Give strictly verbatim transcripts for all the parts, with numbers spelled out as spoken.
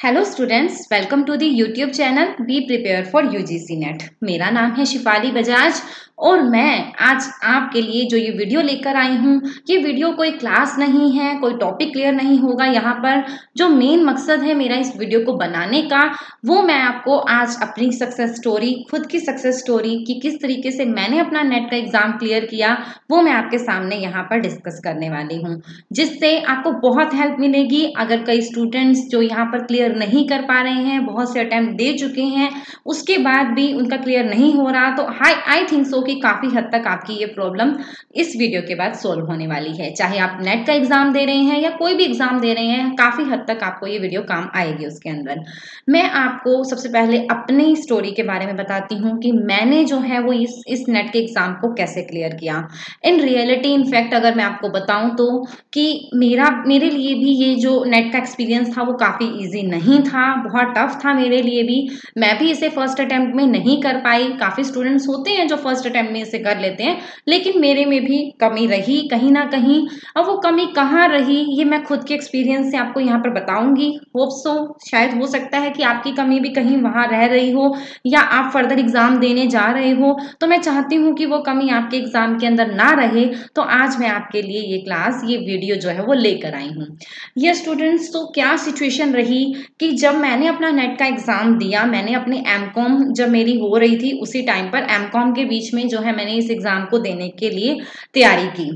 Hello students, welcome to the YouTube channel be prepare for UGC NET. मेरा नाम है शिफाली बजाज और मैं आज आपके लिए जो ये वीडियो लेकर आई हूँ, ये वीडियो कोई क्लास नहीं है, कोई टॉपिक क्लियर नहीं होगा। यहाँ पर जो मेन मकसद है मेरा इस वीडियो को बनाने का, वो मैं आपको आज अपनी सक्सेस स्टोरी, खुद की सक्सेस स्टोरी कि किस तरीके से मैंने अपना नेट का एग्जाम क्लियर किया, वो मैं आपके सामने यहाँ पर डिस्कस करने वाली हूँ, जिससे आपको बहुत हेल्प मिलेगी। अगर कई स्टूडेंट्स जो यहाँ पर क्लियर नहीं कर पा रहे हैं, बहुत से अटेम्प्ट दे चुके हैं, उसके बाद भी उनका क्लियर नहीं हो रहा, तो हाई आई थिंक सो कि काफी हद तक आपकी ये प्रॉब्लम इस वीडियो के बाद सोल्व होने वाली है। चाहे आप नेट का एग्जाम दे रहे हैं या कोई भी एग्जाम दे रहे हैं, काफी हद तक आपको ये वीडियो काम आएगी। उसके अंदर मैं आपको सबसे पहले अपनी स्टोरी के बारे में बताती हूँ कि मैंने जो है वो इस इस नेट के एग्जाम को कैसे क्लियर किया। इन रियलिटी इनफैक्ट अगर मैं आपको बताऊं तो कि मेरा मेरे लिए भी ये जो नेट का एक्सपीरियंस था वो काफ़ी इजी नहीं था, बहुत टफ था मेरे लिए भी। मैं भी इसे फर्स्ट अटेम्प्ट में नहीं कर पाई। काफ़ी स्टूडेंट्स होते हैं जो फर्स्ट अटेम्प्ट में इसे कर लेते हैं, लेकिन मेरे में भी कमी रही कहीं ना कहीं। अब वो कमी कहाँ रही, ये मैं खुद के एक्सपीरियंस से आपको यहाँ पर बताऊंगी। होप सो, शायद हो सकता है कि आपकी कमी भी कहीं वहाँ रह रही हो या आप फर्दर एग्जाम देने जा रहे हो, तो मैं चाहती हूँ कि वो कमी आपके एग्जाम के अंदर ना रहे। तो आज मैं आपके लिए ये क्लास, ये वीडियो जो है वो लेकर आई हूँ। ये स्टूडेंट्स, तो क्या सिचुएशन रही कि जब मैंने अपना नेट का एग्जाम दिया, मैंने अपनी एम कॉम जब मेरी हो रही थी, उसी टाइम पर एम कॉम के बीच में जो है मैंने इस एग्जाम को देने के लिए तैयारी की।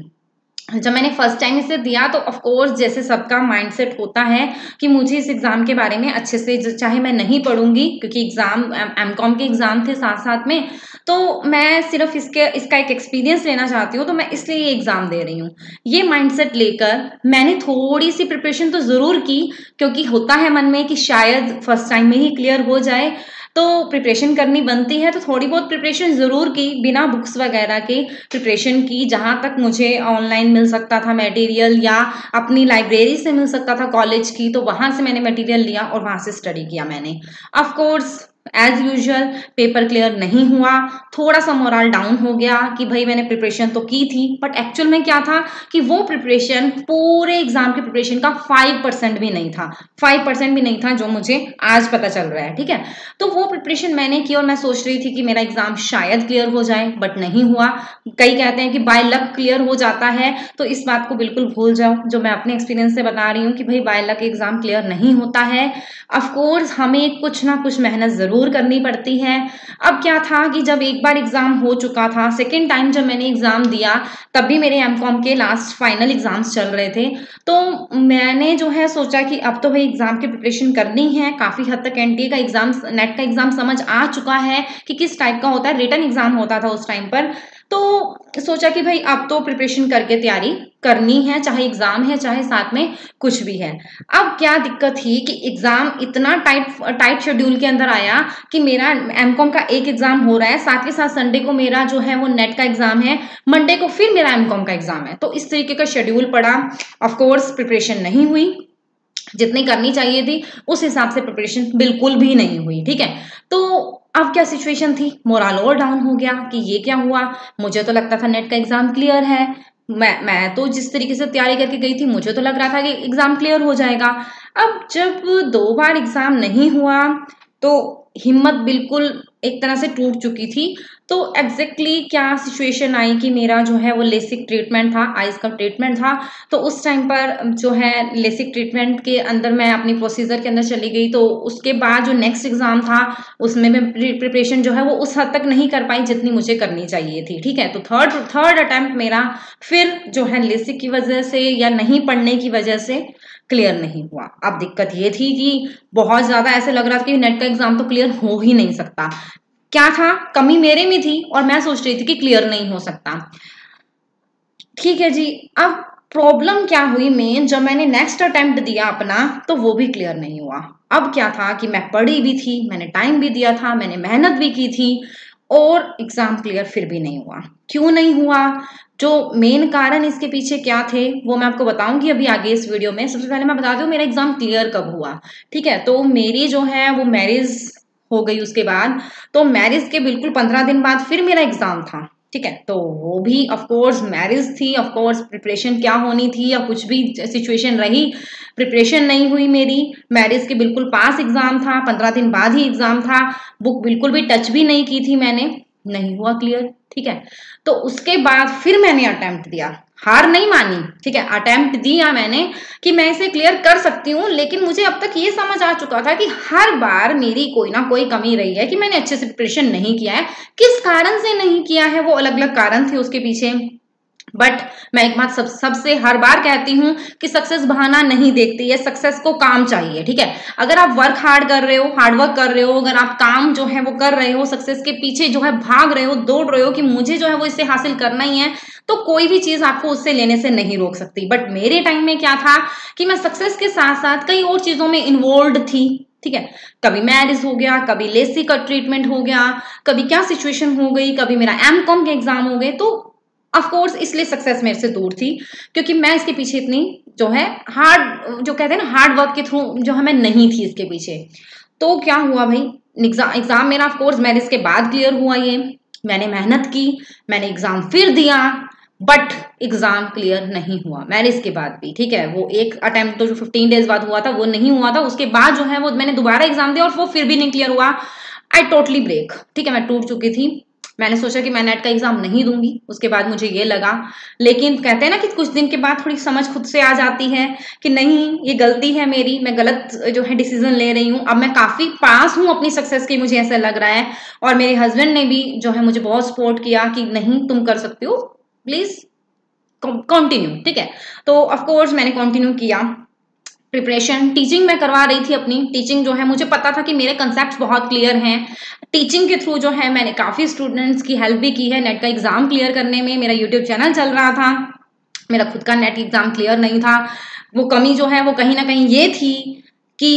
जब मैंने फर्स्ट टाइम इसे दिया तो ऑफ कोर्स जैसे सबका माइंडसेट होता है कि मुझे इस एग्जाम के बारे में अच्छे से, चाहे मैं नहीं पढ़ूंगी क्योंकि एग्जाम एम कॉम के एग्जाम थे साथ साथ में, तो मैं सिर्फ इसके इसका एक एक्सपीरियंस लेना चाहती हूँ, तो मैं इसलिए ये एग्जाम दे रही हूँ। ये माइंडसेट लेकर मैंने थोड़ी सी प्रिपरेशन तो जरूर की, क्योंकि होता है मन में कि शायद फर्स्ट टाइम में ही क्लियर हो जाए, तो प्रिपरेशन करनी बनती है। तो थोड़ी बहुत प्रिपरेशन जरूर की, बिना बुक्स वगैरह के प्रिपरेशन की, जहां तक मुझे ऑनलाइन मिल सकता था मटेरियल या अपनी लाइब्रेरी से मिल सकता था कॉलेज की, तो वहां से मैंने मटेरियल लिया और वहां से स्टडी किया मैंने। Of course as usual paper clear नहीं हुआ, थोड़ा सा मोरल डाउन हो गया कि भाई मैंने प्रिपरेशन तो की थी, बट एक्चुअल में क्या था कि वो प्रिपरेशन पूरे एग्जाम के प्रिपरेशन का फाइव परसेंट भी नहीं था, फाइव परसेंट भी नहीं था, जो मुझे आज पता चल रहा है। ठीक है, तो वो प्रिपरेशन मैंने की और मैं सोच रही थी कि मेरा एग्जाम शायद क्लियर हो जाए, बट नहीं हुआ। कई कहते हैं कि बाय लक क्लियर हो जाता है, तो इस बात को बिल्कुल भूल जाओ। जो मैं अपने एक्सपीरियंस से बता रही हूँ कि भाई बाय लक एग्जाम क्लियर नहीं होता है। ऑफकोर्स हमें कुछ ना कुछ मेहनत जरूर करनी पड़ती है। अब क्या था कि जब एक बार एग्जाम हो चुका था, सेकेंड टाइम जब मैंने एग्जाम दिया, तब भी मेरे एम कॉम के लास्ट फाइनल एग्जाम्स चल रहे थे, तो मैंने जो है सोचा कि अब तो भाई एग्जाम की प्रिपरेशन करनी है। काफी हद तक एनटीए का एग्जाम, नेट का एग्जाम समझ आ चुका है कि किस टाइप का होता है, रिटन एग्जाम होता था उस टाइम पर, तो सोचा कि भाई अब तो प्रिपरेशन करके तैयारी करनी है, चाहे एग्जाम है चाहे साथ में कुछ भी है। अब क्या दिक्कत थी कि एग्जाम इतना टाइट टाइट शेड्यूल के अंदर आया कि मेरा एमकॉम का एक एग्जाम हो रहा है, साथ के साथ संडे को मेरा जो है वो नेट का एग्जाम है, मंडे को फिर मेरा एमकॉम का एग्जाम है। तो इस तरीके का शेड्यूल पड़ा। ऑफ कोर्स प्रिपरेशन नहीं हुई, जितनी करनी चाहिए थी उस हिसाब से प्रिपरेशन बिल्कुल भी नहीं हुई। ठीक है, तो अब क्या सिचुएशन थी, मोरल और डाउन हो गया कि ये क्या हुआ। मुझे तो लगता था नेट का एग्जाम क्लियर है, मैं मैं तो जिस तरीके से तैयारी करके गई थी, मुझे तो लग रहा था कि एग्जाम क्लियर हो जाएगा। अब जब दो बार एग्जाम नहीं हुआ तो हिम्मत बिल्कुल एक तरह से टूट चुकी थी। तो एग्जैक्टली exactly क्या सिचुएशन आई कि मेरा जो है वो लेसिक ट्रीटमेंट था, आइज का ट्रीटमेंट था। तो उस टाइम पर जो है लेसिक ट्रीटमेंट के अंदर मैं अपनी प्रोसीजर के अंदर चली गई, तो उसके बाद जो नेक्स्ट एग्जाम था उसमें मैं प्रिपरेशन जो है वो उस हद तक नहीं कर पाई जितनी मुझे करनी चाहिए थी। ठीक है, तो थर्ड थर्ड अटेम्प्ट मेरा फिर जो है लेसिक की वजह से या नहीं पढ़ने की वजह से क्लियर नहीं हुआ। अब दिक्कत ये थी कि बहुत ज्यादा ऐसे लग रहा था कि नेट का एग्जाम तो क्लियर हो ही नहीं सकता। क्या था, कमी मेरे में थी और मैं सोच रही थी कि क्लियर नहीं हो सकता। ठीक है जी, अब प्रॉब्लम क्या हुई मेन, जब मैंने नेक्स्ट अटेम्प्ट दिया अपना, तो वो भी क्लियर नहीं हुआ। अब क्या था कि मैं पढ़ी भी थी, मैंने टाइम भी दिया था, मैंने मेहनत भी की थी, और एग्जाम क्लियर फिर भी नहीं हुआ। क्यों नहीं हुआ, जो मेन कारण इसके पीछे क्या थे वो मैं आपको बताऊंगी अभी आगे इस वीडियो में। सबसे पहले मैं बता दूं मेरा एग्जाम क्लियर कब हुआ। ठीक है, तो मेरी जो है वो मैरिज हो गई उसके बाद, तो मैरिज के बिल्कुल पंद्रह दिन बाद फिर मेरा एग्जाम था। ठीक है। तो वो भी ऑफ कोर्स मैरिज थी, ऑफ कोर्स प्रिपरेशन क्या होनी थी या कुछ भी सिचुएशन रही, प्रिपरेशन नहीं हुई मेरी। मैरिज के बिल्कुल पास एग्जाम था, पंद्रह दिन बाद ही एग्जाम था, बुक बिल्कुल भी टच भी नहीं की थी मैंने, नहीं हुआ क्लियर। ठीक है, तो उसके बाद फिर मैंने अटेम्प्ट दिया, हार नहीं मानी। ठीक है, अटेम्प्ट दिया मैंने कि मैं इसे क्लियर कर सकती हूँ, लेकिन मुझे अब तक ये समझ आ चुका था कि हर बार मेरी कोई ना कोई कमी रही है कि मैंने अच्छे से प्रिपरेशन नहीं किया है। किस कारण से नहीं किया है, वो अलग अलग कारण थे उसके पीछे। बट मैं एक बात सब सबसे हर बार कहती हूँ कि सक्सेस बहाना नहीं देखती है, सक्सेस को काम चाहिए। ठीक है, अगर आप वर्क हार्ड कर रहे हो, हार्ड वर्क कर रहे हो, अगर आप काम जो है वो कर रहे हो, सक्सेस के पीछे जो है भाग रहे हो, दौड़ रहे हो कि मुझे जो है वो इसे हासिल करना ही है, तो कोई भी चीज आपको उससे लेने से नहीं रोक सकती। बट मेरे टाइम में क्या था कि मैं सक्सेस के साथ साथ कई और चीजों में इन्वॉल्व थी। ठीक है, कभी मैरिज हो गया, कभी लेसी का ट्रीटमेंट हो गया, कभी क्या सिचुएशन हो गई, कभी मेरा एम कॉम के एग्जाम हो गए। तो ऑफ कोर्स इसलिए सक्सेस मेरे से दूर थी, क्योंकि मैं इसके पीछे इतनी जो है हार्ड, जो कहते हैं ना हार्ड वर्क के थ्रू जो है मैं नहीं थी इसके पीछे। तो क्या हुआ भाई, एग्जाम एग्जाम मेरा ऑफ कोर्स मैरिज के बाद क्लियर हुआ, ये मैंने मेहनत की, मैंने एग्जाम फिर दिया, बट एग्जाम क्लियर नहीं हुआ मैरिज के बाद भी। ठीक है, वो एक अटेम्प्ट तो जो फिफ्टीन डेज बाद हुआ था वो नहीं हुआ था, उसके बाद जो है वो मैंने दोबारा एग्जाम दिया और वो फिर भी नहीं क्लियर हुआ। I totally break. ठीक है, मैं टूट चुकी थी। मैंने सोचा कि मैं नेट का एग्जाम नहीं दूंगी, उसके बाद मुझे ये लगा, लेकिन कहते हैं ना कि कुछ दिन के बाद थोड़ी समझ खुद से आ जाती है कि नहीं ये गलती है मेरी, मैं गलत जो है डिसीजन ले रही हूँ। अब मैं काफी पास हूँ अपनी सक्सेस की, मुझे ऐसा लग रहा है। और मेरे हस्बैंड ने भी जो है मुझे बहुत सपोर्ट किया कि नहीं तुम कर सकती हो, प्लीज कंटिन्यू। ठीक है, तो ऑफ कोर्स मैंने कंटिन्यू किया प्रिपरेशन। टीचिंग मैं करवा रही थी अपनी, टीचिंग जो है मुझे पता था कि मेरे कंसेप्ट बहुत क्लियर हैं। टीचिंग के थ्रू जो है मैंने काफी स्टूडेंट्स की हेल्प भी की है नेट का एग्जाम क्लियर करने में। मेरा यूट्यूब चैनल चल रहा था, मेरा खुद का नेट एग्जाम क्लियर नहीं था। वो कमी जो है वो कहीं ना कहीं ये थी कि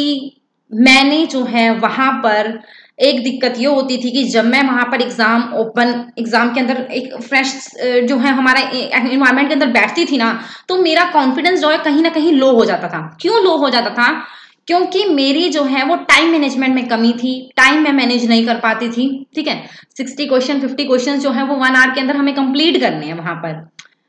मैंने जो है वहां पर एक दिक्कत ये होती थी कि जब मैं वहां पर एग्जाम ओपन एग्जाम के अंदर एक फ्रेश जो है हमारा एनवायरनमेंट के अंदर बैठती थी ना, तो मेरा कॉन्फिडेंस जो है कहीं ना कहीं लो हो जाता था। क्यों लो हो जाता था? क्योंकि मेरी जो है वो टाइम मैनेजमेंट में कमी थी, टाइम में मैनेज नहीं कर पाती थी। ठीक है, सिक्सटी क्वेश्चन फिफ्टी क्वेश्चन जो है वो वन आवर के अंदर हमें कंप्लीट करने हैं वहां पर,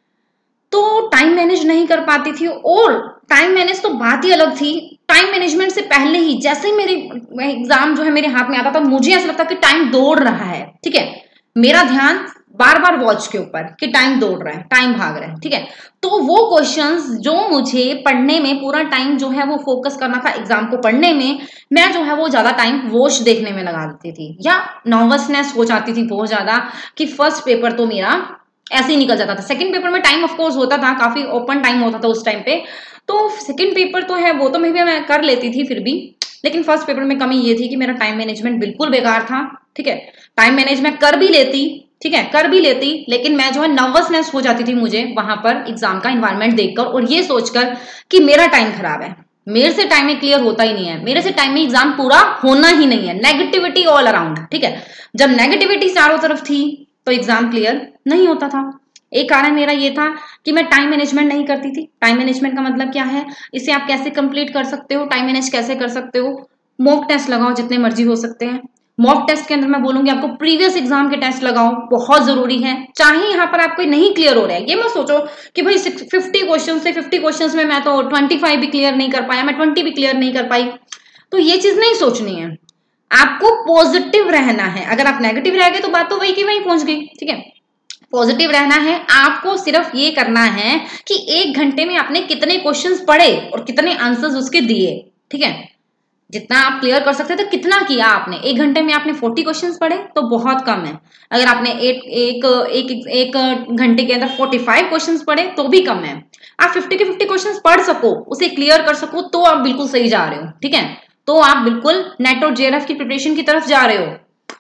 तो टाइम मैनेज नहीं कर पाती थी। और टाइम मैनेज तो बात ही अलग थी, टाइम मैनेजमेंट से पहले ही जैसे ही मेरे एग्जाम जो है मेरे हाथ में आता था, मुझे ऐसा लगता कि टाइम दौड़ रहा है। ठीक है, मेरा ध्यान बार बार वॉच के ऊपर कि टाइम दौड़ रहा है, टाइम भाग रहा है। ठीक है, तो वो क्वेश्चंस जो मुझे पढ़ने में पूरा टाइम जो है वो फोकस करना था एग्जाम को पढ़ने में, मैं जो है वो ज्यादा टाइम वॉच देखने में लगा देती थी, या नर्वसनेस हो जाती थी बहुत ज्यादा कि फर्स्ट पेपर तो मेरा ऐसे ही निकल जाता था। सेकंड पेपर में टाइम ऑफ कोर्स होता था, काफी ओपन टाइम होता था उस टाइम पे, तो सेकंड पेपर तो है वो तो मैं भी मैं कर लेती थी फिर भी, लेकिन फर्स्ट पेपर में कमी ये थी कि मेरा टाइम मैनेजमेंट बिल्कुल बेकार था। ठीक है, टाइम मैनेजमेंट कर भी लेती, ठीक है कर भी लेती, लेकिन मैं जो है नर्वसनेस हो जाती थी मुझे वहां पर एग्जाम का एनवायरनमेंट देखकर, और ये सोचकर कि मेरा टाइम खराब है, मेरे से टाइम में क्लियर होता ही नहीं है, मेरे से टाइम में एग्जाम पूरा होना ही नहीं है। Negativity all around. ठीक है, जब नेगेटिविटी चारों तरफ थी तो एग्जाम क्लियर नहीं होता था। एक कारण मेरा ये था कि मैं टाइम मैनेजमेंट नहीं करती थी। टाइम मैनेजमेंट का मतलब क्या है, इसे आप कैसे कंप्लीट कर सकते हो, टाइम मैनेज कैसे कर सकते हो? मॉक टेस्ट लगाओ जितने मर्जी हो सकते हैं। मॉक टेस्ट के अंदर मैं बोलूंगी आपको प्रीवियस एग्जाम के टेस्ट लगाओ, बहुत जरूरी है। चाहे यहाँ पर आपको नहीं क्लियर हो रहा है, ये मत सोचो कि भाई फिफ्टी क्वेश्चन से फिफ्टी क्वेश्चन में मैं तो ट्वेंटी फाइव भी क्लियर नहीं कर पाया, मैं ट्वेंटी भी क्लियर नहीं कर पाई, तो ये चीज नहीं सोचनी है। आपको पॉजिटिव रहना है। अगर आप नेगेटिव रह गए तो बात तो वही की वही पहुंच गई। ठीक है, पॉजिटिव रहना है। आपको सिर्फ ये करना है कि एक घंटे में आपने कितने क्वेश्चंस पढ़े और कितने आंसर्स उसके दिए। ठीक है, जितना आप क्लियर कर सकते थे कितना किया आपने। एक घंटे में आपने फोर्टी क्वेश्चंस पढ़े तो बहुत कम है। अगर आपने एक एक एक एक घंटे के अंदर फोर्टी फाइव क्वेश्चंस पढ़े तो भी कम है। आप फिफ्टी के फिफ्टी क्वेश्चंस पढ़ सको, उसे क्लियर कर सको, तो आप बिल्कुल सही जा रहे हो। ठीक है, तो आप बिल्कुल नेट और जेआरएफ की प्रिपरेशन की तरफ जा रहे हो।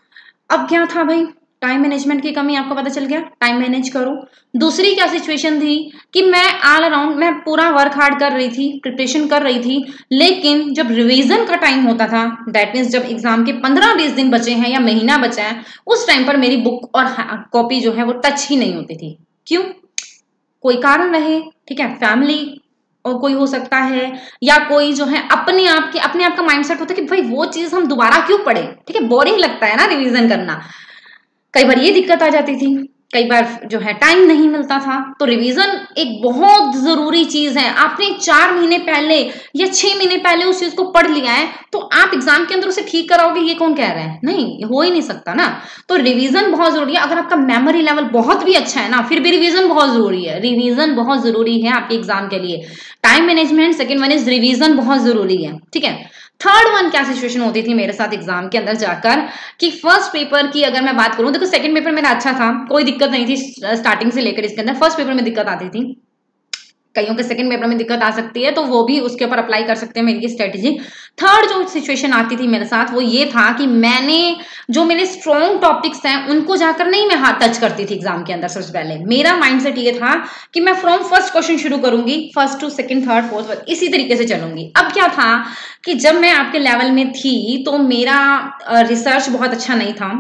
अब क्या था भाई, टाइम मैनेजमेंट की कमी, आपको पता चल गया, टाइम मैनेज करो। दूसरी क्या सिचुएशन थी कि मैं ऑल अराउंड मैं पूरा वर्क हार्ड कर रही थी, प्रिपरेशन कर रही थी, लेकिन जब रिवीजन का टाइम होता था, दैट मीन्स जब एग्जाम के पंद्रह बीस दिन बचे हैं या महीना बचा है, उस टाइम पर मेरी बुक और कॉपी जो है वो टच ही नहीं होती थी। क्यों? कोई कारण रहे, ठीक है, फैमिली और कोई हो सकता है, या कोई जो है अपने आप के अपने आप का माइंडसेट होता है कि भाई वो चीज हम दोबारा क्यों पढ़े। ठीक है, बोरिंग लगता है ना रिवीजन करना, कई बार ये दिक्कत आ जाती थी। कई बार जो है टाइम नहीं मिलता था। तो रिवीजन एक बहुत जरूरी चीज है। आपने चार महीने पहले या छह महीने पहले उस चीज को पढ़ लिया है तो आप एग्जाम के अंदर उसे ठीक कराओगे, ये कौन कह रहा है? नहीं, हो ही नहीं सकता ना। तो रिवीजन बहुत जरूरी है। अगर आपका मेमोरी लेवल बहुत भी अच्छा है ना, फिर भी रिवीजन बहुत जरूरी है। रिवीजन बहुत जरूरी है आपके एग्जाम के लिए। Time management, second one is revision, बहुत जरूरी है। ठीक है, थर्ड वन क्या सिचुएशन होती थी मेरे साथ एग्जाम के अंदर जाकर कि फर्स्ट पेपर की अगर मैं बात करूं, देखो सेकंड पेपर मेरा अच्छा था, कोई दिक्कत नहीं थी स्टार्टिंग से लेकर इसके अंदर। फर्स्ट पेपर में दिक्कत आती थी, कईयों के सेकंड पेपर में दिक्कत आ सकती है, तो वो भी उसके ऊपर अप्लाई कर सकते हैं मेरी स्ट्रेटेजी। थर्ड जो सिचुएशन आती थी मेरे साथ वो ये था कि मैंने जो मेरे स्ट्रॉन्ग टॉपिक्स हैं उनको जाकर नहीं मैं हाथ टच करती थी एग्जाम के अंदर। सबसे पहले मेरा माइंडसेट ये था कि मैं फ्रॉम फर्स्ट क्वेश्चन शुरू करूंगी, first two second, third, fourth, इसी तरीके से चलूंगी। अब क्या था कि जब मैं आपके लेवल में थी तो मेरा रिसर्च बहुत अच्छा नहीं था,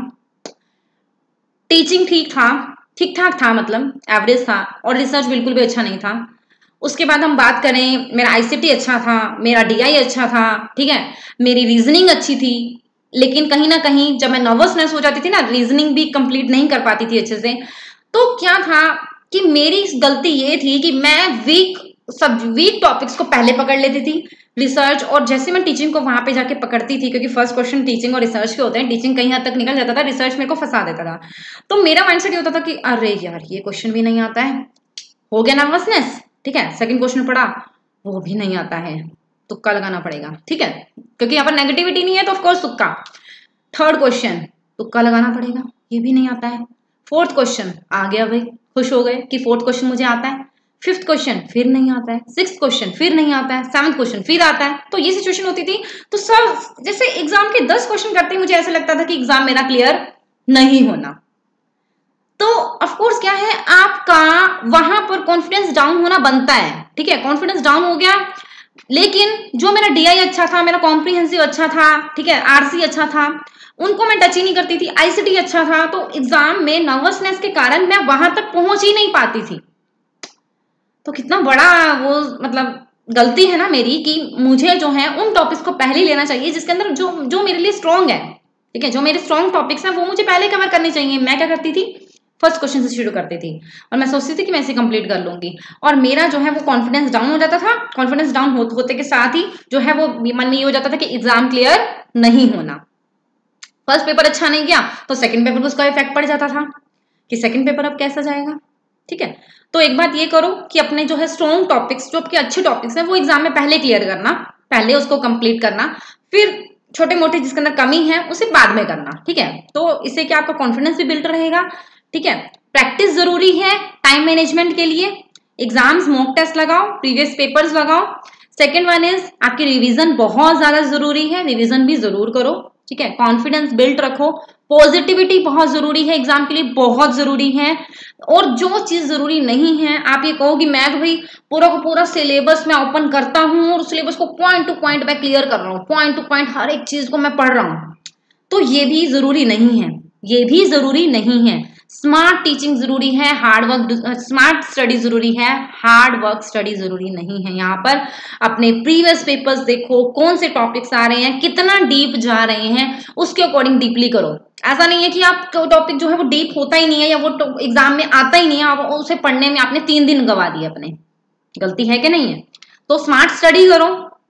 टीचिंग ठीक था, ठीक ठाक था, मतलब एवरेज था, और रिसर्च बिल्कुल भी अच्छा नहीं था। उसके बाद हम बात करें, मेरा आईसीटी अच्छा था, मेरा डीआई अच्छा था, ठीक है, मेरी रीजनिंग अच्छी थी, लेकिन कहीं ना कहीं जब मैं नर्वसनेस हो जाती थी ना, रीजनिंग भी कंप्लीट नहीं कर पाती थी अच्छे से। तो क्या था कि मेरी गलती ये थी कि मैं वीक सब वीक टॉपिक्स को पहले पकड़ लेती थी, रिसर्च, और जैसे मैं टीचिंग को वहां पे जाके पकड़ती थी, क्योंकि फर्स्ट क्वेश्चन टीचिंग और रिसर्च के होते हैं, टीचिंग कहीं हद तक निकल जाता था, रिसर्च मेरे को फंसा देता था। तो मेरा माइंडसेट ये होता था कि अरे यार ये क्वेश्चन भी नहीं आता है, हो गया नर्वसनेस। ठीक है, सेकंड क्वेश्चन पढ़ा, वो भी नहीं आता है, तुक्का लगाना पड़ेगा। ठीक है, क्योंकि यहाँ पर नेगेटिविटी नहीं है तो ऑफकोर्स तुक्का। थर्ड क्वेश्चन तुक्का लगाना पड़ेगा, ये भी नहीं आता है। फोर्थ क्वेश्चन आ गया भाई, खुश हो गए कि फोर्थ क्वेश्चन मुझे आता है। फिफ्थ क्वेश्चन फिर नहीं आता है, सिक्स्थ क्वेश्चन फिर नहीं आता है, सेवंथ क्वेश्चन फिर आता है। तो ये सिचुएशन होती थी। तो सब जैसे एग्जाम के दस क्वेश्चन करते ही मुझे ऐसा लगता था कि एग्जाम मेरा क्लियर नहीं होना। तो ऑफ कोर्स क्या है, आपका वहां पर कॉन्फिडेंस डाउन होना बनता है। ठीक है, कॉन्फिडेंस डाउन हो गया, लेकिन जो मेरा डीआई अच्छा था, मेरा कॉम्प्रिहेंसिव अच्छा था, ठीक है, आरसी अच्छा था, उनको मैं टच ही नहीं करती थी। आईसीटी अच्छा था, तो एग्जाम में नर्वसनेस के कारण मैं वहां तक पहुंच ही नहीं पाती थी। तो कितना बड़ा वो मतलब गलती है ना मेरी कि मुझे जो है उन टॉपिक्स को पहले लेना चाहिए जिसके अंदर जो जो मेरे लिए स्ट्रॉन्ग है। ठीक है, जो मेरे स्ट्रॉन्ग टॉपिक्स हैं वो मुझे पहले कवर करने चाहिए। मैं क्या करती थी, फर्स्ट क्वेश्चन से शुरू करती थी और मैं सोचती थी कि मैं इसे कंप्लीट कर लूंगी, और मेरा जो है वो कॉन्फिडेंस डाउन हो जाता था। कॉन्फिडेंस डाउन हो, होते के साथ ही जो है वो मन में ये हो जाता था कि एग्जाम क्लियर नहीं होना। फर्स्ट पेपर अच्छा नहीं गया तो सेकंड पेपर को उसका इफेक्ट पड़ जाता था कि सेकंड पेपर अब कैसा जाएगा। ठीक है, तो एक बात ये करो कि अपने जो है स्ट्रॉन्ग टॉपिक्स, जो आपके अच्छे टॉपिक्स हैं, वो एग्जाम में पहले क्लियर करना, पहले उसको कंप्लीट करना, फिर छोटे मोटे जिसके अंदर कमी है उसे बाद में करना। ठीक है, तो इससे क्या आपका कॉन्फिडेंस भी बिल्ड रहेगा। ठीक है, प्रैक्टिस जरूरी है टाइम मैनेजमेंट के लिए। एग्जाम्स मॉक टेस्ट लगाओ, प्रीवियस पेपर्स लगाओ। सेकेंड वन इज आपकी रिवीजन बहुत ज्यादा जरूरी है, रिवीजन भी जरूर करो। ठीक है, कॉन्फिडेंस बिल्ड रखो, पॉजिटिविटी बहुत जरूरी है, एग्जाम के लिए बहुत जरूरी है। और जो चीज जरूरी नहीं है, आप ये कहो कि मैं भाई पूरा को पूरा सिलेबस मैं ओपन करता हूँ और सिलेबस को पॉइंट टू पॉइंट मैं क्लियर कर रहा हूँ, पॉइंट टू पॉइंट हर एक चीज को मैं पढ़ रहा हूँ, तो ये भी जरूरी नहीं है, ये भी जरूरी नहीं है। स्मार्ट टीचिंग जरूरी है, हार्ड वर्क, स्मार्ट स्टडी जरूरी है, हार्ड वर्क स्टडी जरूरी नहीं है। यहाँ पर अपने प्रीवियस पेपर्स देखो, कौन से टॉपिक्स आ रहे हैं, कितना डीप जा रहे हैं, उसके अकॉर्डिंग डीपली करो। ऐसा नहीं है कि आप टॉपिक जो है वो डीप होता ही नहीं है या वो एग्जाम में आता ही नहीं है, आप उसे पढ़ने में आपने तीन दिन गवा दिए अपने, गलती है कि नहीं है? तो स्मार्ट स्टडी करो।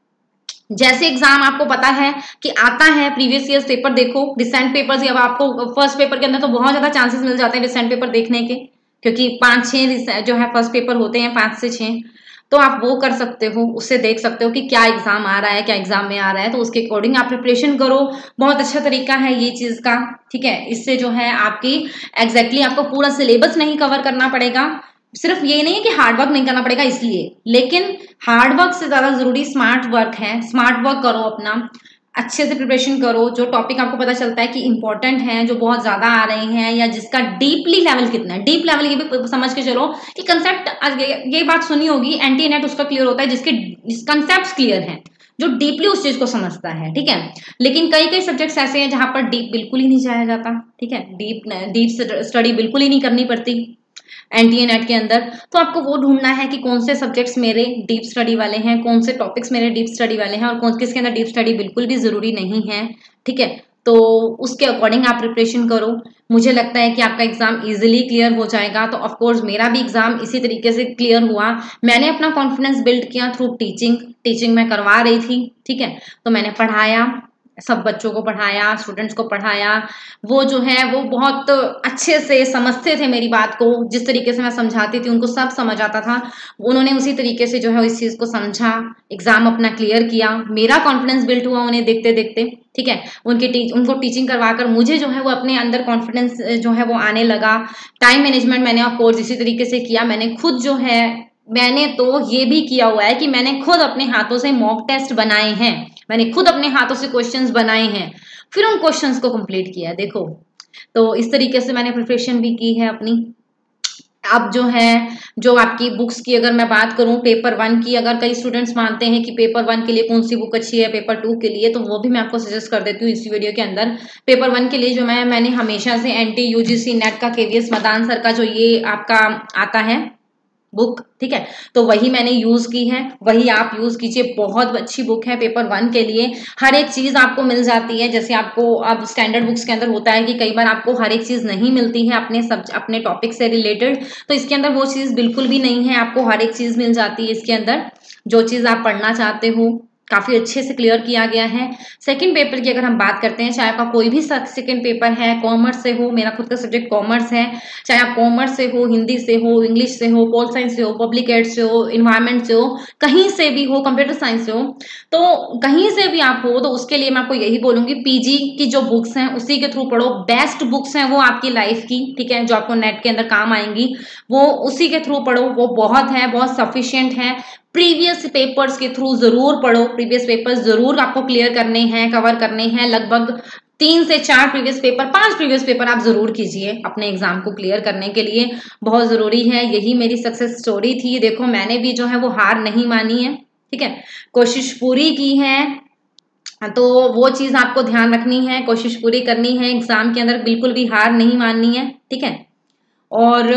जैसे एग्जाम आपको पता है कि आता है, प्रीवियस ईयर पेपर देखो, रिसेंट पेपर्स, अब आपको फर्स्ट पेपर के अंदर तो बहुत ज्यादा चांसेस मिल जाते हैं रिसेंट पेपर देखने के, क्योंकि पांच छह जो है फर्स्ट पेपर होते हैं, पांच से छह, तो आप वो कर सकते हो, उससे देख सकते हो कि क्या एग्जाम आ रहा है, क्या एग्जाम में आ रहा है, तो उसके अकॉर्डिंग आप प्रिपरेशन करो। बहुत अच्छा तरीका है ये चीज का। ठीक है, इससे जो है आपकी एग्जैक्टली आपको पूरा सिलेबस नहीं कवर करना पड़ेगा। सिर्फ ये नहीं है कि हार्ड वर्क नहीं करना पड़ेगा इसलिए, लेकिन हार्ड वर्क से ज्यादा जरूरी स्मार्ट वर्क है। स्मार्ट वर्क करो, अपना अच्छे से प्रिपरेशन करो। जो टॉपिक आपको पता चलता है कि इंपॉर्टेंट है, जो बहुत ज्यादा आ रहे हैं, या जिसका डीपली लेवल कितना है, डीप लेवल ये भी समझ के चलो कि कंसेप्ट, ये बात सुनी होगी, एंटी नेट उसका क्लियर होता है जिसके कंसेप्ट क्लियर हैं, जो डीपली उस चीज को समझता है। ठीक है, लेकिन कई कई सब्जेक्ट्स ऐसे हैं जहां पर डीप बिल्कुल ही नहीं जाया जाता। ठीक है, डीप डीप स्टडी बिल्कुल ही नहीं करनी पड़ती एनटीए नेट के अंदर। तो आपको वो ढूंढना है कि कौन से सब्जेक्ट्स मेरे डीप स्टडी वाले हैं, कौन से टॉपिक्स मेरे डीप स्टडी वाले हैं, और कौन किसके अंदर डीप स्टडी बिल्कुल भी जरूरी नहीं है। ठीक है, तो उसके अकॉर्डिंग आप प्रिपरेशन करो। मुझे लगता है कि आपका एग्जाम इजीली क्लियर हो जाएगा। तो ऑफ कोर्स मेरा भी एग्जाम इसी तरीके से क्लियर हुआ। मैंने अपना कॉन्फिडेंस बिल्ड किया थ्रू टीचिंग। टीचिंग मैं करवा रही थी, ठीक है, तो मैंने पढ़ाया, सब बच्चों को पढ़ाया, स्टूडेंट्स को पढ़ाया। वो जो है वो बहुत अच्छे से समझते थे मेरी बात को। जिस तरीके से मैं समझाती थी उनको सब समझ आता था। उन्होंने उसी तरीके से जो है इस चीज को समझा, एग्जाम अपना क्लियर किया। मेरा कॉन्फिडेंस बिल्ड हुआ उन्हें देखते देखते, ठीक है। उनके टी, उनको टीचिंग करवाकर मुझे जो है वो अपने अंदर कॉन्फिडेंस जो है वो आने लगा। टाइम मैनेजमेंट मैंने ऑफ कोर्स इसी तरीके से किया। मैंने खुद जो है मैंने तो ये भी किया हुआ है कि मैंने खुद अपने हाथों से मॉक टेस्ट बनाए हैं। मैंने खुद अपने हाथों से क्वेश्चंस बनाए हैं, फिर उन क्वेश्चंस को कंप्लीट किया है। देखो, तो इस तरीके से मैंने प्रिपरेशन भी की है अपनी। अब जो है जो आपकी बुक्स की अगर मैं बात करूं, पेपर वन की, अगर कई स्टूडेंट्स मानते हैं कि पेपर वन के लिए कौन सी बुक अच्छी है पेपर टू के लिए, तो वो भी मैं आपको सजेस्ट कर देती हूँ इसी वीडियो के अंदर। पेपर वन के लिए जो मैं मैंने हमेशा से एनटी यूजीसी नेट का केवीएस मदान सर का जो ये आपका आता है बुक, ठीक है, तो वही मैंने यूज की है, वही आप यूज कीजिए। बहुत अच्छी बुक है पेपर वन के लिए। हर एक चीज आपको मिल जाती है। जैसे आपको अब स्टैंडर्ड बुक्स के अंदर होता है कि कई बार आपको हर एक चीज नहीं मिलती है अपने सब अपने टॉपिक से रिलेटेड, तो इसके अंदर वो चीज बिल्कुल भी नहीं है। आपको हर एक चीज मिल जाती है इसके अंदर, जो चीज आप पढ़ना चाहते हो काफी अच्छे से क्लियर किया गया है। सेकंड पेपर की अगर हम बात करते हैं, चाहे आपका कोई भी सेकंड पेपर है, कॉमर्स से हो, मेरा खुद का सब्जेक्ट कॉमर्स है, चाहे आप कॉमर्स से हो, हिंदी से हो, इंग्लिश से हो, पोल साइंस से हो, पब्लिक एड से हो, इन्वायरमेंट से हो, कहीं से भी हो, कंप्यूटर साइंस से हो, तो कहीं से भी आप हो, तो उसके लिए मैं आपको यही बोलूंगी, पीजी की जो बुक्स हैं उसी के थ्रू पढ़ो। बेस्ट बुक्स हैं वो आपकी लाइफ की, ठीक है, जो आपको नेट के अंदर काम आएंगी, वो उसी के थ्रू पढ़ो। वो बहुत है, बहुत सफिशियंट है। प्रीवियस पेपर्स के थ्रू जरूर पढ़ो। प्रीवियस पेपर्स जरूर आपको क्लियर करने हैं, कवर करने हैं। लगभग तीन से चार प्रीवियस पेपर, पांच प्रीवियस पेपर आप जरूर कीजिए अपने एग्जाम को क्लियर करने के लिए, बहुत जरूरी है। यही मेरी सक्सेस स्टोरी थी। देखो, मैंने भी जो है वो हार नहीं मानी है, ठीक है, कोशिश पूरी की है। तो वो चीज आपको ध्यान रखनी है, कोशिश पूरी करनी है एग्जाम के अंदर, बिल्कुल भी हार नहीं माननी है, ठीक है। और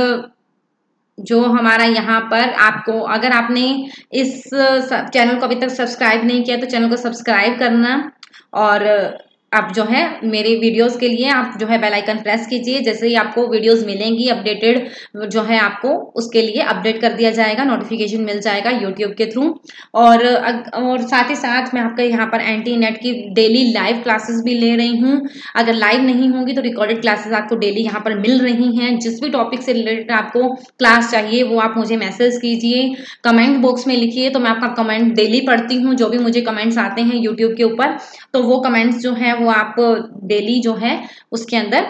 जो हमारा यहाँ पर आपको, अगर आपने इस चैनल को अभी तक सब्सक्राइब नहीं किया तो चैनल को सब्सक्राइब करना, और आप जो है मेरे वीडियोस के लिए आप जो है बेल आइकन प्रेस कीजिए। जैसे ही आपको वीडियोस मिलेंगी अपडेटेड, जो है आपको उसके लिए अपडेट कर दिया जाएगा, नोटिफिकेशन मिल जाएगा यूट्यूब के थ्रू। और और साथ ही साथ मैं आपका यहाँ पर एंटी नेट की डेली लाइव क्लासेस भी ले रही हूँ। अगर लाइव नहीं होंगी तो रिकॉर्डेड क्लासेस आपको डेली यहाँ पर मिल रही हैं। जिस भी टॉपिक से रिलेटेड आपको क्लास चाहिए वो आप मुझे मैसेज कीजिए, कमेंट बॉक्स में लिखिए, तो मैं आपका कमेंट डेली पढ़ती हूँ। जो भी मुझे कमेंट्स आते हैं यूट्यूब के ऊपर, तो वो कमेंट्स जो है वो आप डेली जो है उसके अंदर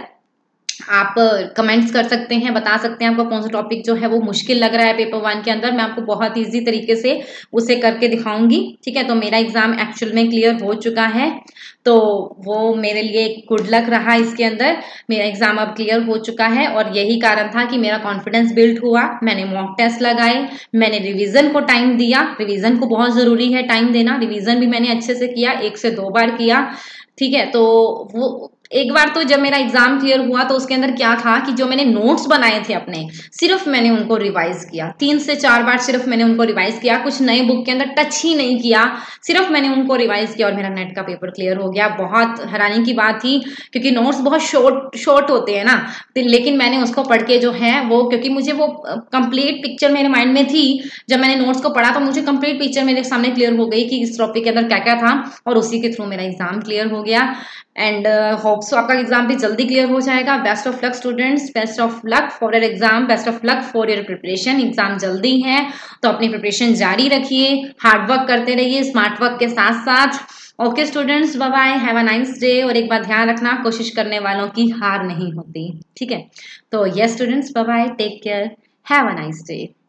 आप कमेंट्स कर सकते हैं, बता सकते हैं आपको कौन सा टॉपिक जो है वो मुश्किल लग रहा है पेपर वन के अंदर। मैं आपको बहुत इजी तरीके से उसे करके दिखाऊंगी, ठीक है। तो मेरा एग्जाम एक्चुअल में क्लियर हो चुका है, तो वो मेरे लिए एक गुड लक रहा। इसके अंदर मेरा एग्जाम अब क्लियर हो चुका है, और यही कारण था कि मेरा कॉन्फिडेंस बिल्ड हुआ। मैंने मॉक टेस्ट लगाए, मैंने रिवीजन को टाइम दिया। रिवीजन को बहुत जरूरी है टाइम देना। रिवीजन भी मैंने अच्छे से किया, एक से दो बार किया, ठीक है। तो वो एक बार तो जब मेरा एग्जाम क्लियर हुआ तो उसके अंदर क्या था कि जो मैंने नोट्स बनाए थे अपने, सिर्फ मैंने उनको रिवाइज किया। तीन से चार बार सिर्फ मैंने उनको रिवाइज किया, कुछ नए बुक के अंदर टच ही नहीं किया, सिर्फ मैंने उनको रिवाइज किया और मेरा नेट का पेपर क्लियर हो गया। बहुत हैरानी की बात थी, क्योंकि नोट्स बहुत शॉर्ट शॉर्ट होते हैं ना, लेकिन मैंने उसको पढ़ के जो है वो, क्योंकि मुझे वो कंप्लीट पिक्चर मेरे माइंड में थी। जब मैंने नोट्स को पढ़ा तो मुझे कंप्लीट पिक्चर मेरे सामने क्लियर हो गई कि इस टॉपिक के अंदर क्या क्या था, और उसी के थ्रू मेरा एग्जाम क्लियर हो गया। एंड होप सो आपका एग्जाम भी जल्दी क्लियर हो जाएगा। Best of luck students, best of luck for your exam, best of luck for your preparation. Exam जल्दी है तो अपनी प्रिपरेशन जारी रखिए, हार्ड वर्क करते रहिए स्मार्ट वर्क के साथ साथ। Okay students, bye bye, have a nice day. और एक बात ध्यान रखना, कोशिश करने वालों की हार नहीं होती, ठीक है। तो yes students, bye bye, take care, have a nice day.